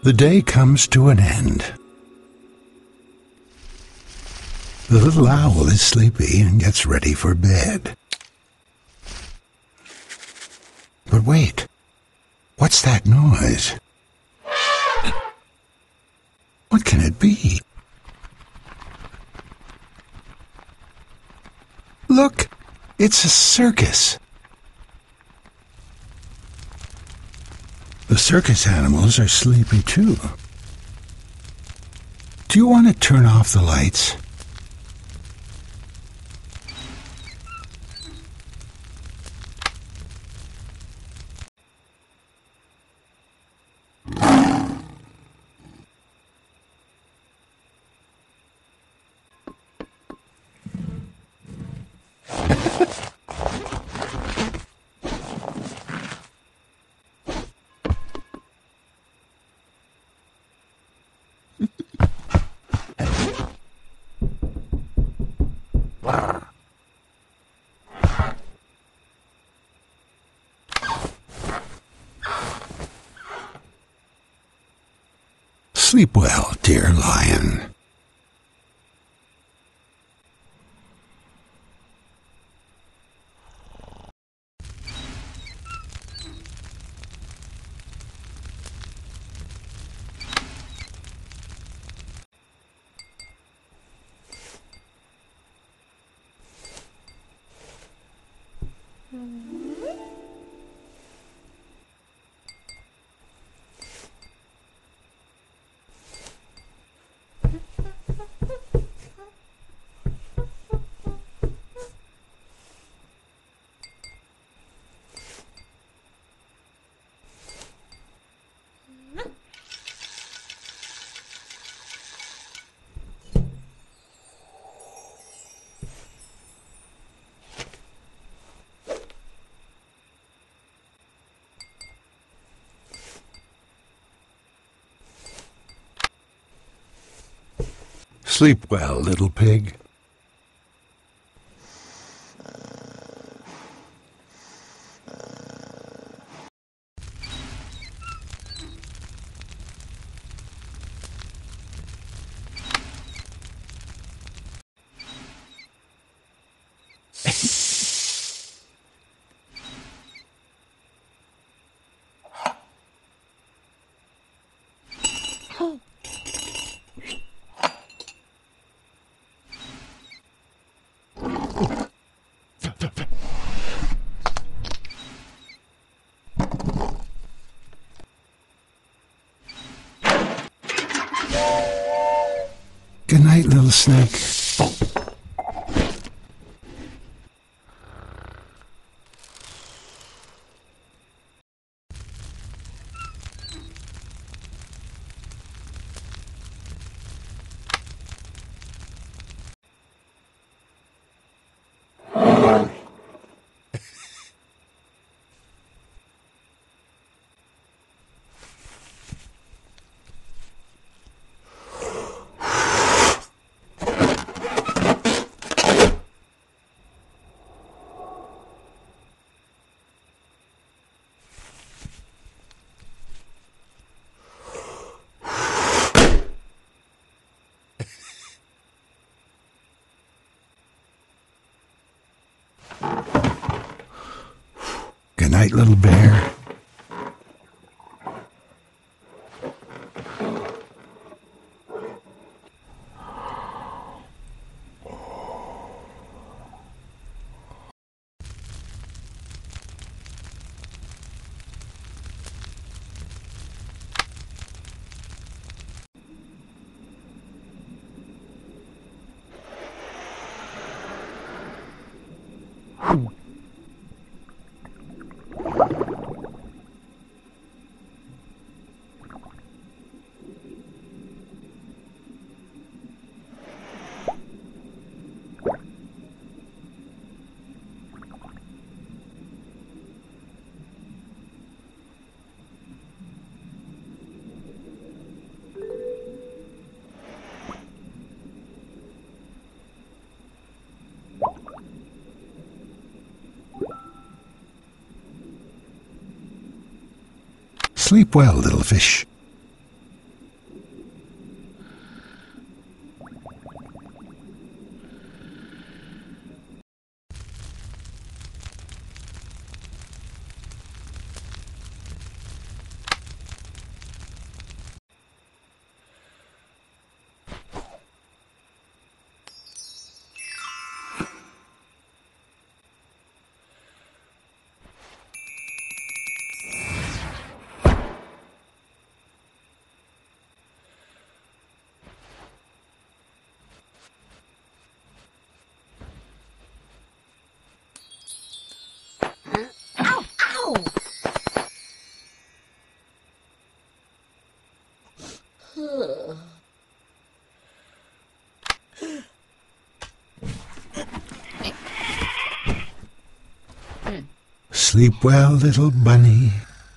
The day comes to an end. The little owl is sleepy and gets ready for bed. But wait, what's that noise? What can it be? Look, it's a circus. The circus animals are sleepy too. Do you want to turn off the lights? Sleep well, dear lion. Sleep well, little pig. Good night, little snake. Good night, little bear. Sleep well, little fish. Sleep well, little bunny.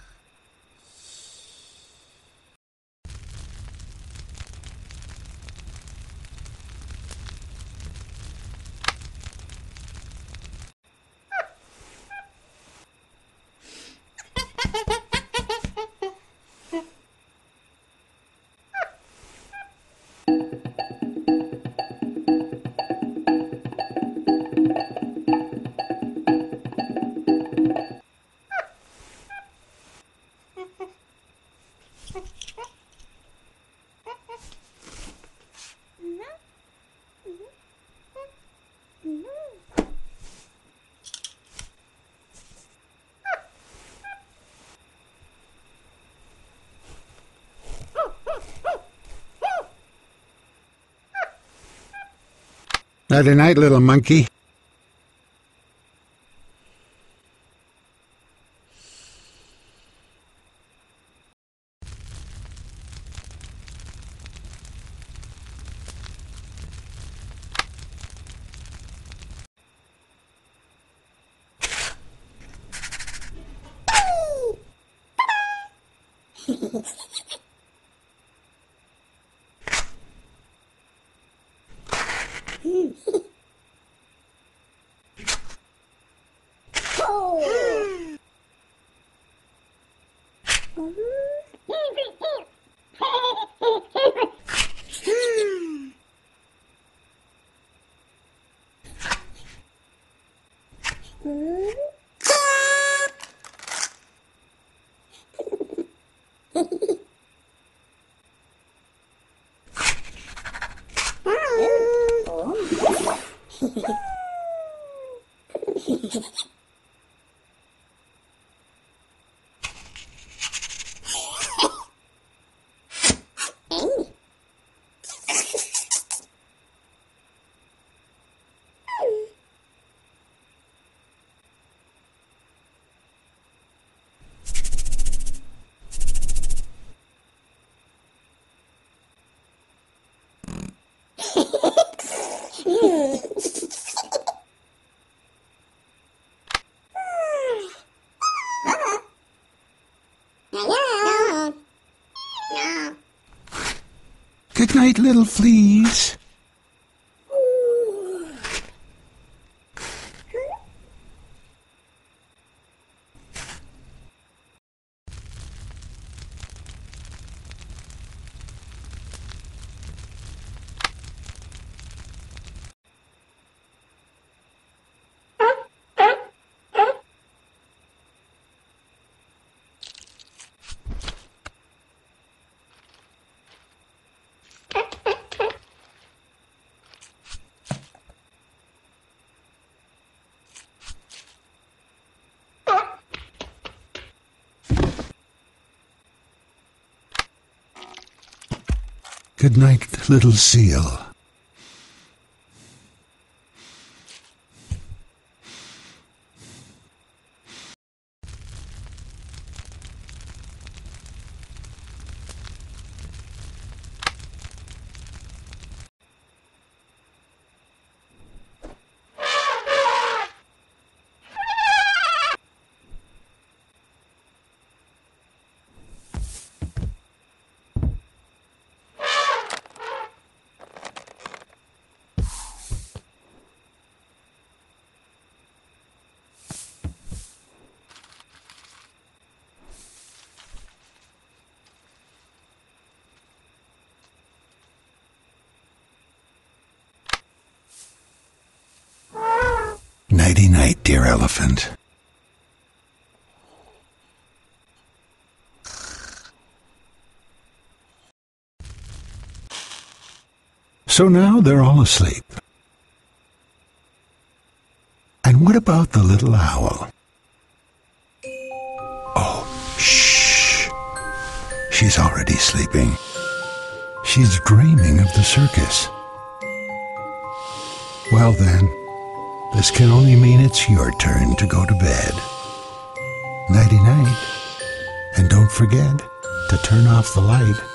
Nighty night, little monkey. Good night, little fleas. Good night, little seal. Nighty night, dear elephant. So now they're all asleep. And what about the little owl? Oh, shh. She's already sleeping. She's dreaming of the circus. Well then, this can only mean it's your turn to go to bed. Nighty night. And don't forget to turn off the light.